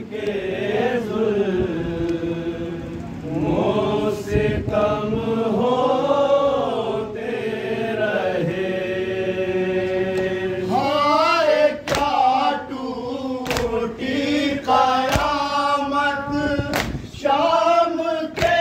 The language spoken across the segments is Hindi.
के जुल्मों से कम होते रहे। हाय क्या टूटी कयामत शाम के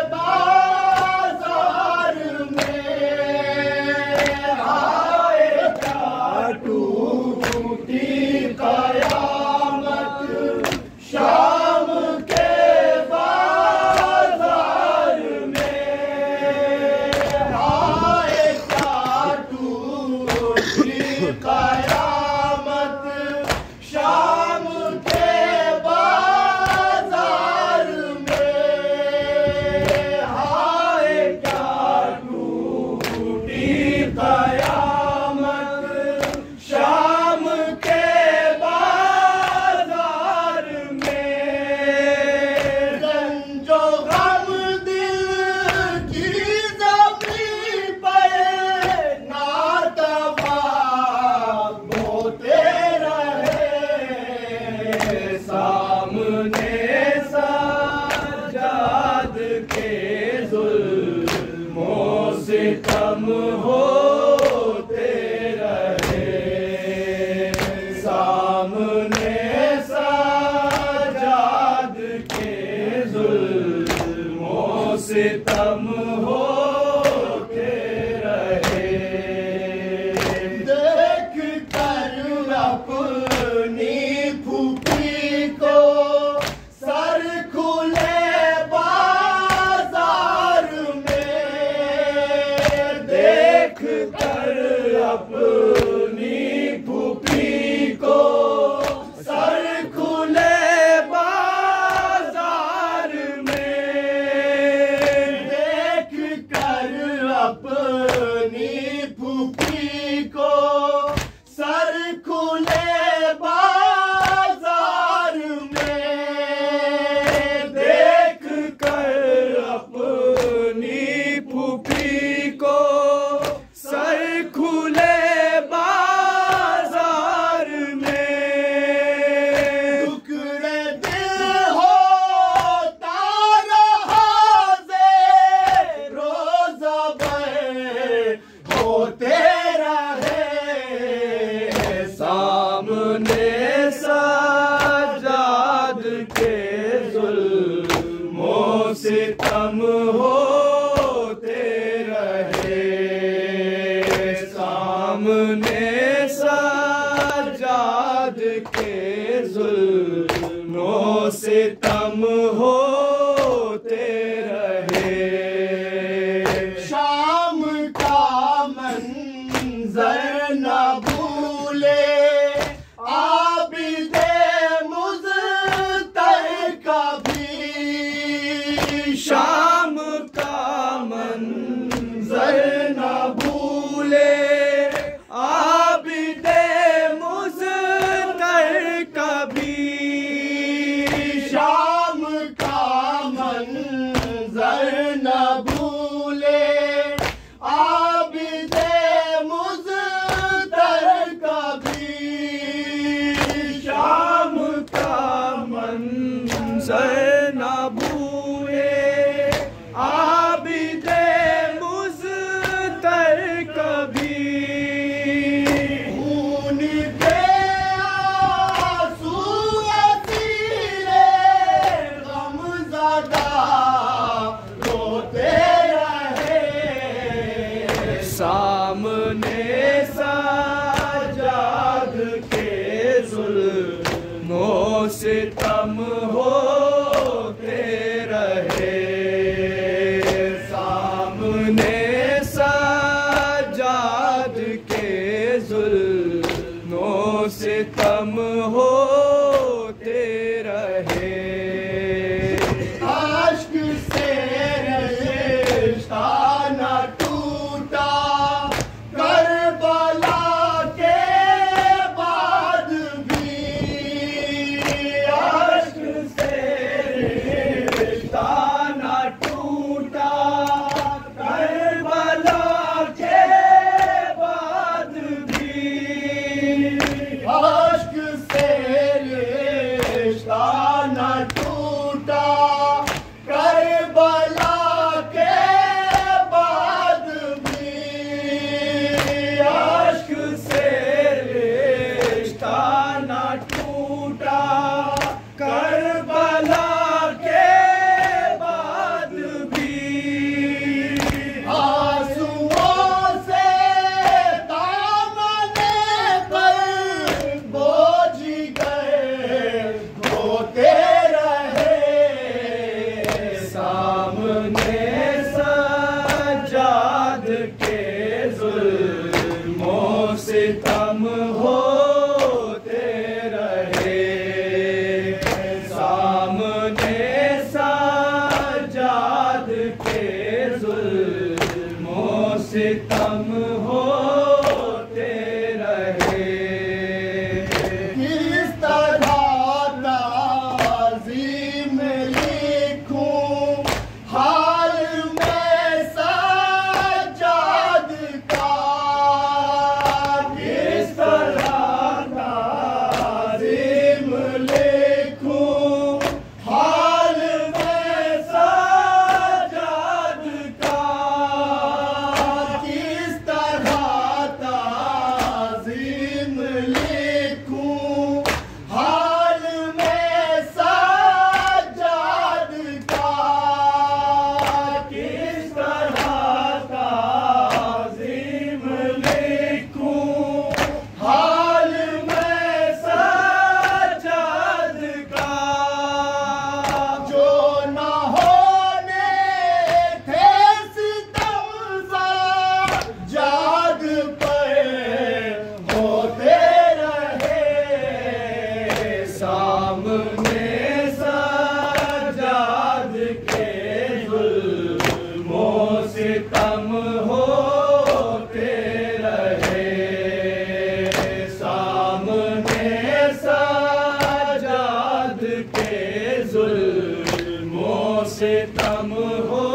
बाजार में। हाय क्या टूटी कयामत शाम के बाजार में। हाय क्या टूटी कयामत शाम के बाजार में। हाय क्या टूटी कयामत शाम के बाजार में। रंजो गम दिल की ज़मीन पर नातवा बोते रहे। सामने साजाद के जुल्मों से कम होते रहे। सामने साजाद के जुल्मों से कम होते रहे। देख कर अपनी फूफी को सर खुले बाजार में। देख कर अपनी फूफी को सर खुले बाजार में। देख कर अपनी फूफी को सर खुले बाजार में। देख कर अपनी फूफी को सर खुले बाजार में। टुकड़े दिल होता रहा से रोज़ा भर होते रहे। सामने साजाद के जुल्मों से कम होते रहे। सामने साजाद के जुल्मों से कम होते रहे। शाम का मंजर न भूले आबिदे मुज़्तर कभी। शाम का मंजर न भूले आबिदे मुज़्तर कभी। शाम का मंजर न भूले आबिदे मुज़्तर कभी। शाम का मंजर न भूले आबिदे मुज़्तर कभी। खून के आंसू असीरे गमज़दा रोते रहे। सामने साजाद के जुल्मों से कम होते रहे। सामने साजाद के जुल्मों से कम होते रहे। आश्क से रिश्ता न टूटा करबला के बाद भी। आश्क से रिश्ता न टूटा करबला के बाद भी। आश्क से रिश्ता न टूटा करबला के बाद भी अश्क से रिश्ता न टूटा करबला के बाद भी आंसुओं से दामने पर बोझ गए धोते रहे सामने सजाद के जुल्मों सितम होते रहे सामने सजाद के जुल्मों सितम होते रहे किस तरह ताज़ीम लिखूं हाल में सजाद का किस तरह ताज़ीम लिखूं हाल में सजाद का किस तरह ताज़ीम लिखूं हाल में सजाद का किस तरह ताज़ीम लिखूं हाल में सजाद का जो न होने थे सितम सजाद पे होते रहे सामने सजाद के जुल्मों सितम होते रहे सामने सजाद के जुल्मों सितम हो